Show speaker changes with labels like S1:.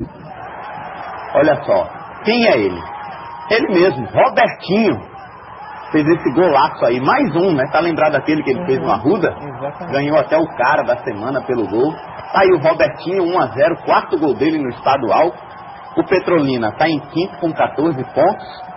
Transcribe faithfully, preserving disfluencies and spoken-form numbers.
S1: Olha só, quem é ele? Ele mesmo, Robertinho. Fez esse golaço aí, mais um, né? Tá lembrado daquele que ele uhum. fez no Arruda? Exatamente. Ganhou até o cara da semana pelo gol. Tá aí o Robertinho, um a zero, quarto gol dele no estadual. O Petrolina tá em quinto com quatorze pontos.